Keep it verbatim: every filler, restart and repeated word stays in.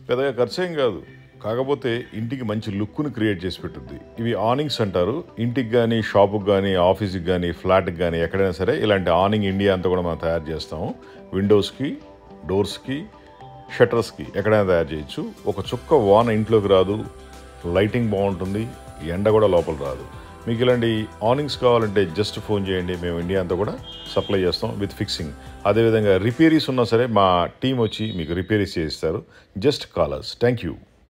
పెద్దగా ఖర్చు ఏం కాదు, కాకపోతే ఇంటికి మంచి లుక్ను క్రియేట్ చేసి పెట్టుద్ది. ఇవి ఆనింగ్స్ అంటారు. ఇంటికి కానీ, షాపుకి కానీ, ఆఫీస్కి కానీ, ఫ్లాట్కి కానీ ఎక్కడైనా సరే ఇలాంటి ఆనింగ్ ఇండియా అంతా కూడా మనం తయారు చేస్తాము. విండోస్కి, డోర్స్కి, షట్టర్స్కి ఎక్కడైనా తయారు చేయొచ్చు. ఒక చుక్క వాన ఇంట్లోకి రాదు, లైటింగ్ బాగుంటుంది, ఎండ కూడా లోపల రాదు. మీకు ఇలాంటి ఆనింగ్స్ కావాలంటే జస్ట్ ఫోన్ చేయండి, మేము ఇండియా అంతా కూడా సప్లై చేస్తాం విత్ ఫిక్సింగ్. అదేవిధంగా రిపేరీస్ ఉన్నా సరే మా టీం వచ్చి మీకు రిపేరీస్ చేయిస్తారు. Just call us. Thank you.